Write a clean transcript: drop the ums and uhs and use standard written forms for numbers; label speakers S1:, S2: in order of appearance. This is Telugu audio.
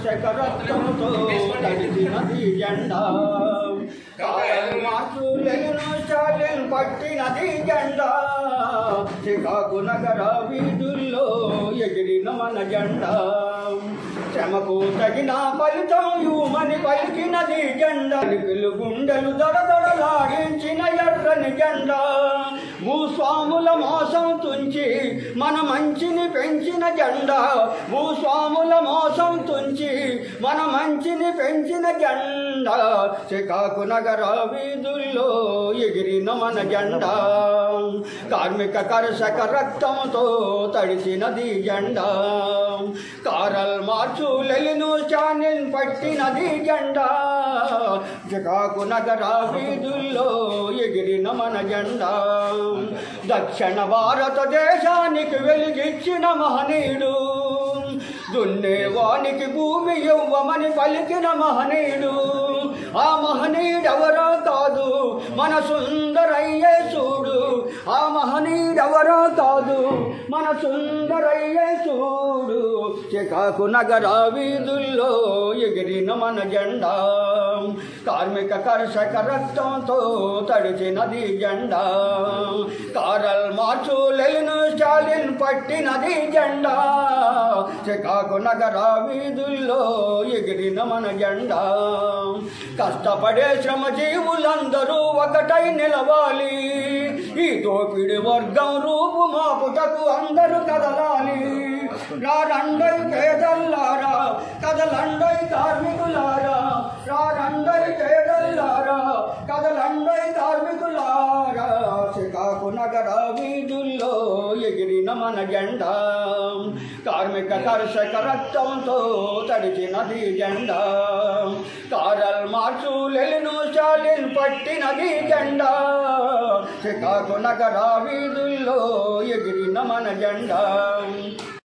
S1: కర్షకరత్నంతో తడిచినది జెండా మార్చులను స్టాలిన్ పట్టినది జెండా శ్రీకాకు నగర వీధుల్లో ఎగిరిన మన జెండా శ్రమకు తగిన ఫలితం యూమని పలికినది జెండా గుండెలు దడదడలాడించిన ఎర్రని జెండా భూస్వాముల మోసం తుంచి మన మంచిని పెంచిన జెండా భూస్వాముల మోసం తుంచి మన మంచిని పెంచిన జెండా శ్రీకాకు నగర వీధుల్లో ఎగిరిన మన జెండా కార్మిక కర్షక రక్తంతో తడిసినది జెండా కారల్ మార్చు లెనిన్ స్టాలిన్ పట్టినది జెండా శ్రీకాకు నగర వీధుల్లో ఎగిరిన మన జెండా దక్షిణ భారతదేశానికి వెలిగిచ్చిన మహనీయుడు దున్నేవానికి భూమి ఇవ్వమని పలికిన మహనీయుడు ఆ మహనీయుడెవరో కాదు మన సుందరయ్యే చూడు ఆ మహనీయుడెవరో కాదు మన సుందరయ్యే చూడు శ్రీకాకు నగర వీధుల్లో ఎగిరిన మన జెండా కార్మిక కర్షక రక్తంతో తడిచినది జెండా కారల్ మార్చు లెనిన్ స్టాలిన్ పట్టినది జెండా శ్రీకాకు నగర వీధుల్లో ఎగిరిన మన జెండా కష్టపడే శ్రమజీవులందరూ ఒకటై నిలవాలి ఈ దోపిడి వర్గం రూపు మాపుటకు అందరూ కదలాలి రారండై పేదల్లారా కదలండై కార్మికులారా రారండై పేదల్లారా కదలండై కార్మికులారా శ్రీకాకు నగర వీధుల్లో ఎగిరిన మన జెండా కార్మిక కర్షక రక్తంతో తడిచినది జెండా కారల్ మార్చు లెనిన్ స్టాలిన్ పట్టినది జెండా శ్రీకాకు నగర వీధుల్లో ఎగిరిన మన జెండా